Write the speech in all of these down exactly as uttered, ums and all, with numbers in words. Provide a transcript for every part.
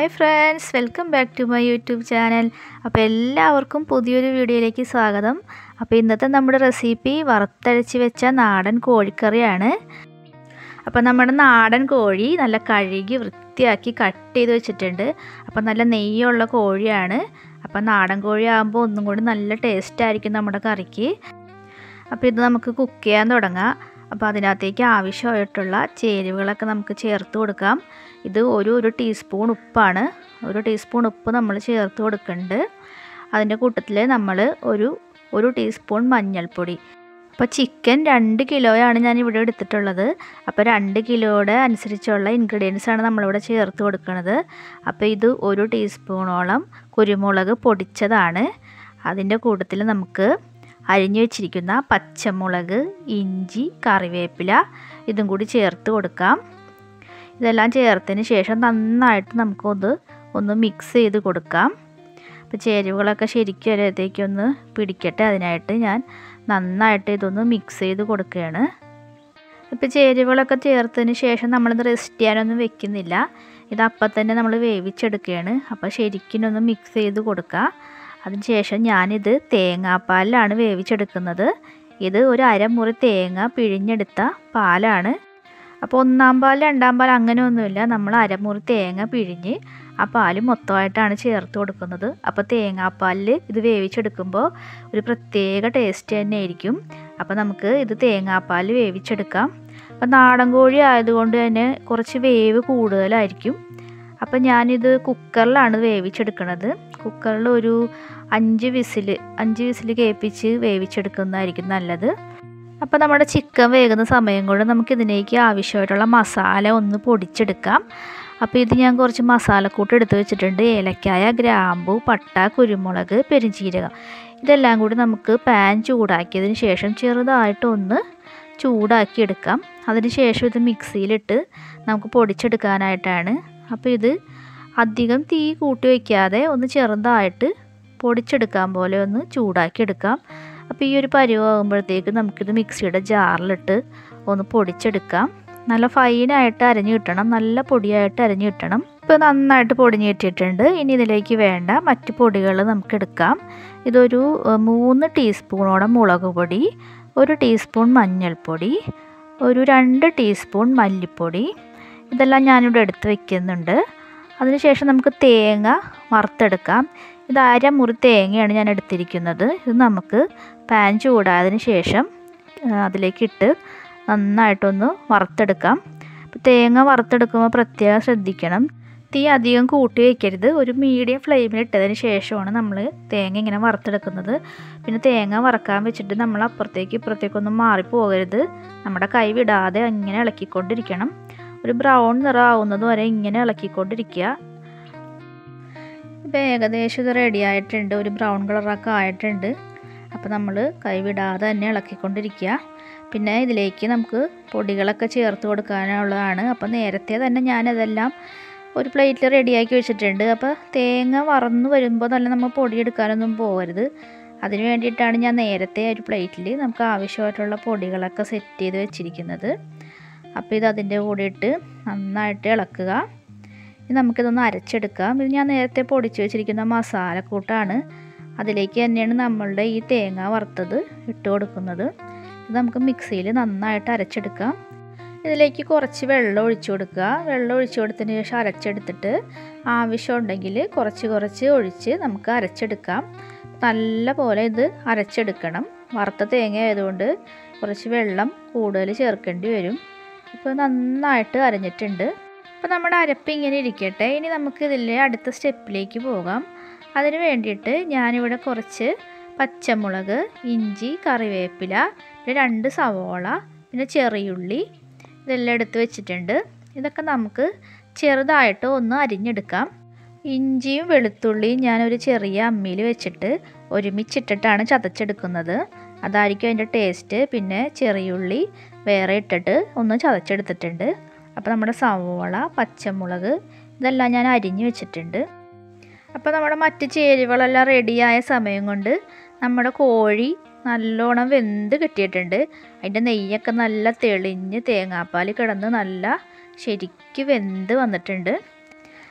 Hi friends, welcome back to my YouTube channel. അപ്പോൾ എല്ലാവർക്കും പുതിയൊരു വീഡിയോയിലേക്ക് സ്വാഗതം. അപ്പോൾ ഇന്നത്തെ നമ്മുടെ റെസിപ്പി വറുത്തരച്ച് വെച്ച നാടൻ കോഴിക്കറിയാണ്. അപ്പോൾ നമ്മുടെ നാടൻ കോഴി നല്ല കഴുകി വൃത്തിയാക്കി കട്ട് ചെയ്ത് വെച്ചിട്ടുണ്ട്. അപ്പോൾ നല്ല നെയ്യുള്ള കോഴിയാണ്. അപ്പോൾ നാടൻ കോഴി ആകുമ്പോൾ ഒന്നും കൂടി നല്ല ടേസ്റ്റ് ആയിരിക്കും നമ്മുടെ കറിക്ക്. അപ്പോൾ ഇത് നമുക്ക് കുക്ക് ചെയ്യാൻ തുടങ്ങാം. അപ്പോൾ അതിനകത്തേക്ക് ആവശ്യമായിട്ടുള്ള ചേരുവകളൊക്കെ നമുക്ക് ചേർത്ത് കൊടുക്കാം. ഇത് ഒരു ഒരു ടീസ്പൂൺ ഉപ്പാണ്. ഒരു ടീസ്പൂൺ ഉപ്പ് നമ്മൾ ചേർത്ത് കൊടുക്കുന്നുണ്ട്. അതിൻ്റെ കൂട്ടത്തിൽ നമ്മൾ ഒരു ഒരു ടീസ്പൂൺ മഞ്ഞൾപ്പൊടി. അപ്പോൾ ചിക്കൻ രണ്ട് കിലോയാണ് ഞാൻ ഇവിടെ എടുത്തിട്ടുള്ളത്. അപ്പോൾ രണ്ട് കിലോയുടെ അനുസരിച്ചുള്ള ഇൻഗ്രീഡിയൻസ് ആണ് നമ്മളിവിടെ ചേർത്ത് കൊടുക്കുന്നത്. അപ്പോൾ ഇത് ഒരു ടീസ്പൂണോളം കുരുമുളക് പൊടിച്ചതാണ്. അതിൻ്റെ കൂട്ടത്തിൽ നമുക്ക് അരിഞ്ഞു വെച്ചിരിക്കുന്ന പച്ചമുളക്, ഇഞ്ചി, കറിവേപ്പില ഇതും കൂടി ചേർത്ത് കൊടുക്കാം. ഇതെല്ലാം ചേർത്തതിന് ശേഷം നന്നായിട്ട് നമുക്കൊന്ന് ഒന്ന് മിക്സ് ചെയ്ത് കൊടുക്കാം. അപ്പോൾ ചേരുവകളൊക്കെ ശരിക്കും അതിലേക്കൊന്ന് പിടിക്കട്ടെ. അതിനായിട്ട് ഞാൻ നന്നായിട്ട് ഇതൊന്ന് മിക്സ് ചെയ്ത് കൊടുക്കുകയാണ്. ഇപ്പോൾ ചേരുവകളൊക്കെ ചേർത്തതിന് ശേഷം നമ്മളിത് റെസ്റ്റ് ചെയ്യാനൊന്നും വെക്കുന്നില്ല. ഇത് അപ്പം തന്നെ നമ്മൾ വേവിച്ചെടുക്കുകയാണ്. അപ്പോൾ ശരിക്കും ഒന്ന് മിക്സ് ചെയ്ത് കൊടുക്കുക. അതിനുശേഷം ഞാനിത് തേങ്ങാപ്പാലിലാണ് വേവിച്ചെടുക്കുന്നത്. ഇത് ഒരു അരമുറി തേങ്ങ പിഴിഞ്ഞെടുത്ത പാലാണ്. അപ്പോൾ ഒന്നാം പാൽ രണ്ടാം പാൽ അങ്ങനെയൊന്നുമില്ല. നമ്മൾ അരമുറി തേങ്ങ പിഴിഞ്ഞ് ആ പാൽ മൊത്തമായിട്ടാണ് ചേർത്ത് കൊടുക്കുന്നത്. അപ്പോൾ തേങ്ങാപ്പാലിൽ ഇത് വേവിച്ചെടുക്കുമ്പോൾ ഒരു പ്രത്യേക ടേസ്റ്റ് തന്നെ ആയിരിക്കും. അപ്പോൾ നമുക്ക് ഇത് തേങ്ങാപ്പാൽ വേവിച്ചെടുക്കാം. അപ്പോൾ നാടൻ കോഴി ആയതുകൊണ്ട് തന്നെ കുറച്ച് വേവ് കൂടുതലായിരിക്കും. അപ്പോൾ ഞാനിത് കുക്കറിലാണ് വേവിച്ചെടുക്കുന്നത്. കുക്കറിൽ ഒരു അഞ്ച് വിസിൽ അഞ്ച് വിസിൽ കേൾപ്പിച്ച് വേവിച്ചെടുക്കുന്നതായിരിക്കും നല്ലത്. അപ്പോൾ നമ്മുടെ ചിക്കൻ വേകുന്ന സമയം കൊണ്ട് നമുക്കിതിലേക്ക് ആവശ്യമായിട്ടുള്ള മസാല ഒന്ന് പൊടിച്ചെടുക്കാം. അപ്പോൾ ഇത് ഞാൻ കുറച്ച് മസാലക്കൂട്ട് എടുത്ത് വെച്ചിട്ടുണ്ട്. ഏലക്കായ, ഗ്രാമ്പു, പട്ട, കുരുമുളക്, പെരുംജീരകം ഇതെല്ലാം കൂടി നമുക്ക് പാൻ ചൂടാക്കിയതിന് ശേഷം ചെറുതായിട്ടൊന്ന് ചൂടാക്കി എടുക്കാം. അതിന് ശേഷം ഇത് മിക്സിയിലിട്ട് നമുക്ക് പൊടിച്ചെടുക്കാനായിട്ടാണ്. അപ്പോൾ ഇത് അധികം തീ കൂട്ടി വയ്ക്കാതെ ഒന്ന് ചെറുതായിട്ട് പൊടിച്ചെടുക്കാൻ പോലെ ഒന്ന് ചൂടാക്കി എടുക്കാം. അപ്പോൾ ഈ ഒരു പരുവാകുമ്പോഴത്തേക്ക് നമുക്കിത് മിക്സിയുടെ ജാറിലിട്ട് ഒന്ന് പൊടിച്ചെടുക്കാം. നല്ല ഫൈനായിട്ട് അരഞ്ഞു കിട്ടണം, നല്ല പൊടിയായിട്ട് അരഞ്ഞു കിട്ടണം. ഇപ്പോൾ നന്നായിട്ട് പൊടിഞ്ഞ് കിട്ടിയിട്ടുണ്ട്. ഇനി ഇതിലേക്ക് വേണ്ട മറ്റ് പൊടികൾ നമുക്കെടുക്കാം. ഇതൊരു മൂന്ന് ടീസ്പൂണോളം മുളക് പൊടി, ഒരു ടീസ്പൂൺ മഞ്ഞൾപ്പൊടി, ഒരു രണ്ട് ടീസ്പൂൺ മല്ലിപ്പൊടി ഇതെല്ലാം ഞാനിവിടെ എടുത്ത് വയ്ക്കുന്നുണ്ട്. അതിനുശേഷം നമുക്ക് തേങ്ങ വറുത്തെടുക്കാം. ഇത് അരമുറി തേങ്ങയാണ് ഞാൻ എടുത്തിരിക്കുന്നത്. ഇത് നമുക്ക് പാൻ ചൂടായതിന് ശേഷം അതിലേക്കിട്ട് നന്നായിട്ടൊന്ന് വറുത്തെടുക്കാം. അപ്പോൾ തേങ്ങ വറുത്തെടുക്കുമ്പോൾ പ്രത്യേകം ശ്രദ്ധിക്കണം, തീ അധികം കൂട്ടി വയ്ക്കരുത്. ഒരു മീഡിയം ഫ്ലെയിമിൽ ഇട്ടതിന് ശേഷമാണ് നമ്മൾ തേങ്ങ ഇങ്ങനെ വറുത്തെടുക്കുന്നത്. പിന്നെ തേങ്ങ വറക്കാൻ വെച്ചിട്ട് നമ്മൾ അപ്പുറത്തേക്ക് ഇപ്പുറത്തേക്കൊന്നും മാറിപ്പോകരുത്. നമ്മുടെ കൈ വിടാതെ ഇങ്ങനെ ഇളക്കിക്കൊണ്ടിരിക്കണം. ഒരു ബ്രൗൺ നിറം ആവുന്നത് വരെ ഇങ്ങനെ ഇളക്കിക്കൊണ്ടിരിക്കുക. ഇപ്പോൾ ഏകദേശം ഇത് റെഡി ആയിട്ടുണ്ട്. ഒരു ബ്രൗൺ കളറൊക്കെ ആയിട്ടുണ്ട്. അപ്പോൾ നമ്മൾ കൈ വിടാതെ തന്നെ ഇളക്കിക്കൊണ്ടിരിക്കുക. പിന്നെ ഇതിലേക്ക് നമുക്ക് പൊടികളൊക്കെ ചേർത്ത് കൊടുക്കാനുള്ളതാണ്. അപ്പോൾ നേരത്തെ തന്നെ ഞാനതെല്ലാം ഒരു പ്ലേറ്റിൽ റെഡിയാക്കി വെച്ചിട്ടുണ്ട്. അപ്പോൾ തേങ്ങ വറന്ന് വരുമ്പോൾ തന്നെ നമ്മൾ പൊടിയെടുക്കാനൊന്നും പോകരുത്. അതിന് വേണ്ടിയിട്ടാണ് ഞാൻ നേരത്തെ ഒരു പ്ലേറ്റിൽ നമുക്ക് ആവശ്യമായിട്ടുള്ള പൊടികളൊക്കെ സെറ്റ് ചെയ്ത് വെച്ചിരിക്കുന്നത്. അപ്പോൾ ഇത് അതിൻ്റെ കൂടെ ഇട്ട് നന്നായിട്ട് ഇളക്കുക. ഇനി നമുക്കിതൊന്ന് അരച്ചെടുക്കാം. ഇത് ഞാൻ നേരത്തെ പൊടിച്ച് വെച്ചിരിക്കുന്ന മസാലക്കൂട്ടാണ്. അതിലേക്ക് തന്നെയാണ് നമ്മളുടെ ഈ തേങ്ങ വറുത്തത് ഇട്ട് കൊടുക്കുന്നത്. ഇത് നമുക്ക് മിക്സിയിൽ നന്നായിട്ട് അരച്ചെടുക്കാം. ഇതിലേക്ക് കുറച്ച് വെള്ളം ഒഴിച്ചു കൊടുക്കുക. വെള്ളം ഒഴിച്ചു കൊടുത്തതിന് ശേഷം അരച്ചെടുത്തിട്ട് ആവശ്യമുണ്ടെങ്കിൽ കുറച്ച് കുറച്ച് ഒഴിച്ച് നമുക്ക് അരച്ചെടുക്കാം. നല്ല പോലെ ഇത് അരച്ചെടുക്കണം. വറുത്ത തേങ്ങ ആയതുകൊണ്ട് കുറച്ച് വെള്ളം കൂടുതൽ ചേർക്കേണ്ടി വരും. ഇപ്പോൾ നന്നായിട്ട് അരഞ്ഞിട്ടുണ്ട്. അപ്പോൾ നമ്മുടെ അരപ്പ് ഇങ്ങനെ ഇരിക്കട്ടെ. ഇനി നമുക്ക് ഇതിലെ അടുത്ത സ്റ്റെപ്പിലേക്ക് പോകാം. അതിന് വേണ്ടിയിട്ട് ഞാനിവിടെ കുറച്ച് പച്ചമുളക്, ഇഞ്ചി, കറിവേപ്പില, പിന്നെ രണ്ട് സവോള, പിന്നെ ചെറിയുള്ളി ഇതെല്ലാം എടുത്ത് വെച്ചിട്ടുണ്ട്. ഇതൊക്കെ നമുക്ക് ചെറുതായിട്ട് ഒന്ന് അരിഞ്ഞെടുക്കാം. ഇഞ്ചിയും വെളുത്തുള്ളിയും ഞാനൊരു ചെറിയ അമ്മിയിൽ വെച്ചിട്ട് ഒരുമിച്ചിട്ടിട്ടാണ് ചതച്ചെടുക്കുന്നത്. അതായിരിക്കും അതിൻ്റെ ടേസ്റ്റ്. പിന്നെ ചെറിയുള്ളി വേറെ ഇട്ടിട്ട് ഒന്ന് ചതച്ചെടുത്തിട്ടുണ്ട്. അപ്പോൾ നമ്മുടെ സവോള, പച്ചമുളക് ഇതെല്ലാം ഞാൻ അരിഞ്ഞ് വെച്ചിട്ടുണ്ട്. അപ്പോൾ നമ്മുടെ മറ്റ് ചേരുവകളെല്ലാം റെഡിയായ സമയം കൊണ്ട് നമ്മുടെ കോഴി നല്ലോണം വെന്ത് കിട്ടിയിട്ടുണ്ട്. അതിൻ്റെ നെയ്യൊക്കെ നല്ല തെളിഞ്ഞ് തേങ്ങാപ്പാൽ കിടന്ന് നല്ല ശരിക്ക് വെന്ത് വന്നിട്ടുണ്ട്.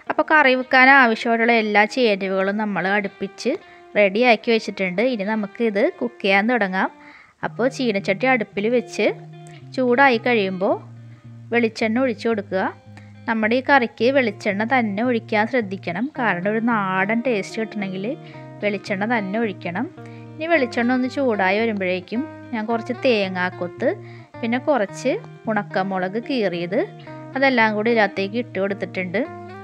അപ്പോൾ കറി വെക്കാൻ ആവശ്യമായിട്ടുള്ള എല്ലാ ചേരുവകളും നമ്മൾ അടുപ്പിച്ച് റെഡിയാക്കി വെച്ചിട്ടുണ്ട്. ഇനി നമുക്കിത് കുക്ക് ചെയ്യാൻ തുടങ്ങാം. അപ്പോൾ ചീനച്ചട്ടി അടുപ്പിൽ വെച്ച് ചൂടായി കഴിയുമ്പോൾ വെളിച്ചെണ്ണ ഒഴിച്ചു കൊടുക്കുക. നമ്മുടെ ഈ കറിക്ക് വെളിച്ചെണ്ണ തന്നെ ഒഴിക്കാൻ ശ്രദ്ധിക്കണം. കാരണം ഒരു നാടൻ ടേസ്റ്റ് കിട്ടണമെങ്കിൽ വെളിച്ചെണ്ണ തന്നെ ഒഴിക്കണം. ഇനി വെളിച്ചെണ്ണ ഒന്ന് ചൂടായി വരുമ്പോഴേക്കും ഞാൻ കുറച്ച് തേങ്ങാക്കൊത്ത് പിന്നെ കുറച്ച് ഉണക്കമുളക് കീറിയത് അതെല്ലാം കൂടി ഇതിനകത്തേക്ക് ഇട്ട് കൊടുത്തിട്ടുണ്ട്.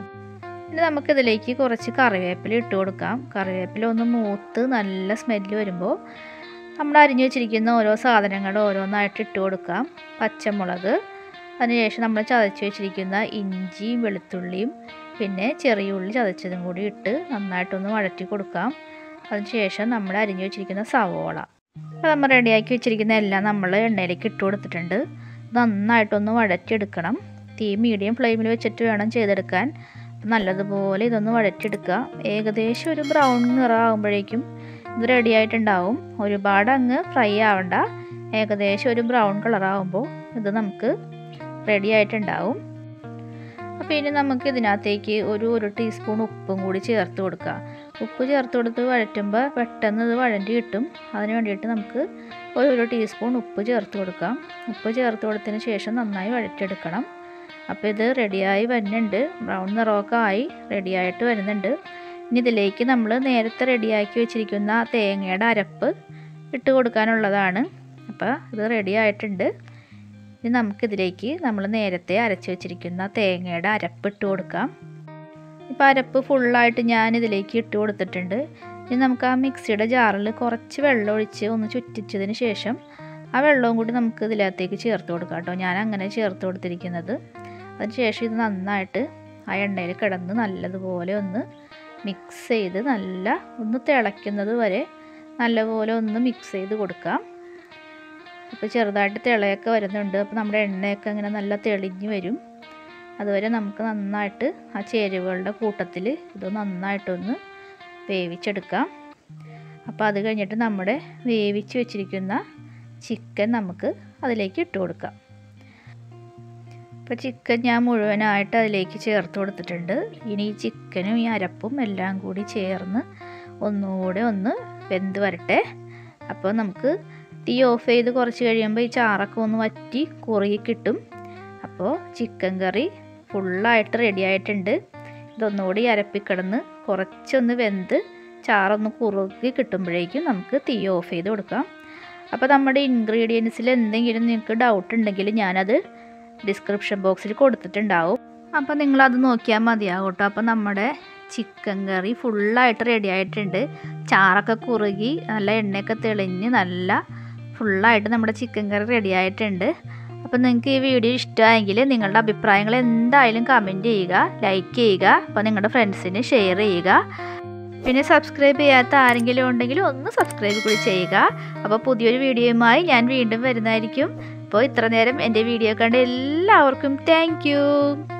ഇനി നമുക്കിതിലേക്ക് കുറച്ച് കറിവേപ്പില ഇട്ട് കൊടുക്കാം. കറിവേപ്പില ഒന്ന് മൂത്ത് നല്ല സ്മെല്ല് വരുമ്പോൾ നമ്മൾ അരിഞ്ഞു വെച്ചിരിക്കുന്ന ഓരോ സാധനങ്ങൾ ഓരോന്നായിട്ട് ഇട്ട് കൊടുക്കാം. പച്ചമുളക്, അതിനുശേഷം നമ്മൾ ചതച്ച് വെച്ചിരിക്കുന്ന ഇഞ്ചിയും വെളുത്തുള്ളിയും പിന്നെ ചെറിയ ഉള്ളി ചതച്ചതും കൂടി ഇട്ട് നന്നായിട്ടൊന്ന് വഴറ്റി കൊടുക്കാം. അതിനുശേഷം നമ്മൾ അരിഞ്ഞു വെച്ചിരിക്കുന്ന സവോള, അപ്പോൾ നമ്മൾ റെഡിയാക്കി വെച്ചിരിക്കുന്ന എല്ലാം നമ്മൾ എണ്ണയിലേക്ക് ഇട്ട് കൊടുത്തിട്ടുണ്ട്. നന്നായിട്ടൊന്ന് വഴറ്റിയെടുക്കണം. തീ മീഡിയം ഫ്ലെയിമിൽ വെച്ചിട്ട് വേണം ചെയ്തെടുക്കാൻ. അപ്പം നല്ലതുപോലെ ഇതൊന്ന് വഴറ്റിയെടുക്കുക. ഏകദേശം ഒരു ബ്രൗൺ നിറമാകുമ്പോഴേക്കും ഇത് റെഡി ആയിട്ടുണ്ടാവും. ഒരുപാട് അങ്ങ് ഫ്രൈ ആവണ്ട. ഏകദേശം ഒരു ബ്രൗൺ കളറാകുമ്പോൾ ഇത് നമുക്ക് റെഡി ആയിട്ടുണ്ടാവും. അപ്പോൾ ഇനി നമുക്ക് ഇതിനകത്തേക്ക് ഒരു ഒരു ടീസ്പൂൺ ഉപ്പും കൂടി ചേർത്ത് കൊടുക്കുക. ഉപ്പ് ചേർത്ത് കൊടുത്ത് വഴറ്റുമ്പോൾ പെട്ടെന്ന് ഇത് വഴണ്ടി കിട്ടും. അതിന് വേണ്ടിയിട്ട് നമുക്ക് ഒരു ഒരു ടീസ്പൂൺ ഉപ്പ് ചേർത്ത് കൊടുക്കാം. ഉപ്പ് ചേർത്ത് കൊടുത്തതിന് ശേഷം നന്നായി വഴറ്റിയെടുക്കണം. അപ്പോൾ ഇത് റെഡിയായി വരുന്നുണ്ട്. ബ്രൗൺ നിറമൊക്കെ ആയി റെഡിയായിട്ട് വരുന്നുണ്ട്. ഇനി ഇതിലേക്ക് നമ്മൾ നേരത്തെ റെഡിയാക്കി വെച്ചിരിക്കുന്ന തേങ്ങയുടെ അരപ്പ് ഇട്ട് കൊടുക്കാനുള്ളതാണ്. അപ്പോൾ ഇത് റെഡി ആയിട്ടുണ്ട്. ഇനി നമുക്കിതിലേക്ക് നമ്മൾ നേരത്തെ അരച്ച് വെച്ചിരിക്കുന്ന തേങ്ങയുടെ അരപ്പ് ഇട്ട് കൊടുക്കാം. ഇപ്പോൾ അരപ്പ് ഫുള്ളായിട്ട് ഞാൻ ഇതിലേക്ക് ഇട്ട് കൊടുത്തിട്ടുണ്ട്. ഇനി നമുക്ക് ആ മിക്സിയുടെ ജാറിൽ കുറച്ച് വെള്ളം ഒഴിച്ച് ഒന്ന് ചുറ്റിച്ചതിന് ശേഷം ആ വെള്ളവും കൂടി നമുക്ക് ഇതിനകത്തേക്ക് ചേർത്ത് കൊടുക്കാം കേട്ടോ. ഞാൻ അങ്ങനെ ചേർത്ത് കൊടുത്തിരിക്കുന്നത്. അതിന് ശേഷം ഇത് നന്നായിട്ട് ആ എണ്ണയിൽ കിടന്ന് നല്ലതുപോലെ ഒന്ന് മിക്സ് ചെയ്ത് നല്ല ഒന്ന് തിളയ്ക്കുന്നത് വരെ നല്ലപോലെ ഒന്ന് മിക്സ് ചെയ്ത് കൊടുക്കാം. അപ്പോൾ ചെറുതായിട്ട് തിളയൊക്കെ വരുന്നുണ്ട്. അപ്പോൾ നമ്മുടെ എണ്ണയൊക്കെ ഇങ്ങനെ നല്ല തെളിഞ്ഞ് വരും. അതുവരെ നമുക്ക് നന്നായിട്ട് ആ ചേരുവകളുടെ കൂട്ടത്തിൽ ഇത് നന്നായിട്ടൊന്ന് വേവിച്ചെടുക്കാം. അപ്പോൾ അത് കഴിഞ്ഞിട്ട് നമ്മുടെ വേവിച്ച് വെച്ചിരിക്കുന്ന ചിക്കൻ നമുക്ക് അതിലേക്ക് ഇട്ട് കൊടുക്കാം. ഇപ്പോൾ ചിക്കൻ ഞാൻ മുഴുവനായിട്ട് അതിലേക്ക് ചേർത്ത് കൊടുത്തിട്ടുണ്ട്. ഇനി ഈ ചിക്കനും ഈ അരപ്പും എല്ലാം കൂടി ചേർന്ന് ഒന്നുകൂടെ ഒന്ന് വെന്ത് വരട്ടെ. അപ്പോൾ നമുക്ക് തീ ഓഫ് ചെയ്ത് കുറച്ച് കഴിയുമ്പോൾ ഈ ചാറൊക്കെ ഒന്ന് വറ്റി കുറുകി കിട്ടും. അപ്പോൾ ചിക്കൻ കറി ഫുള്ളായിട്ട് റെഡി ആയിട്ടുണ്ട്. ഇതൊന്നുകൂടി അരപ്പിക്കിടന്ന് കുറച്ചൊന്ന് വെന്ത് ചാറൊന്ന് കുറുകി കിട്ടുമ്പോഴേക്കും നമുക്ക് തീ ഓഫ് ചെയ്ത് കൊടുക്കാം. അപ്പോൾ നമ്മുടെ ഇൻഗ്രീഡിയൻസിൽ എന്തെങ്കിലും നിങ്ങൾക്ക് ഡൗട്ട് ഉണ്ടെങ്കിൽ ഞാനത് ഡിസ്ക്രിപ്ഷൻ ബോക്സിൽ കൊടുത്തിട്ടുണ്ടാവും. അപ്പോൾ നിങ്ങളത് നോക്കിയാൽ മതിയാകും കേട്ടോ. അപ്പോൾ നമ്മുടെ ചിക്കൻ കറി ഫുള്ളായിട്ട് റെഡി ആയിട്ടുണ്ട്. ചാറൊക്കെ കുറുകി നല്ല എണ്ണയൊക്കെ തെളിഞ്ഞ് നല്ല ഫുള്ളായിട്ട് നമ്മുടെ ചിക്കൻ കറി റെഡി ആയിട്ടുണ്ട്. അപ്പോൾ നിങ്ങൾക്ക് ഈ വീഡിയോ ഇഷ്ടമായെങ്കിൽ നിങ്ങളുടെ അഭിപ്രായങ്ങൾ എന്തായാലും കമൻറ്റ് ചെയ്യുക, ലൈക്ക് ചെയ്യുക. അപ്പോൾ നിങ്ങളുടെ ഫ്രണ്ട്സിന് ഷെയർ ചെയ്യുക. പിന്നെ സബ്സ്ക്രൈബ് ചെയ്യാത്ത ആരെങ്കിലും ഉണ്ടെങ്കിൽ ഒന്ന് സബ്സ്ക്രൈബ് കൂടി ചെയ്യുക. അപ്പോൾ പുതിയൊരു വീഡിയോയുമായി ഞാൻ വീണ്ടും വരുന്നതായിരിക്കും. അപ്പോൾ ഇത്ര നേരം എൻ്റെ വീഡിയോ കണ്ട എല്ലാവർക്കും താങ്ക് യു.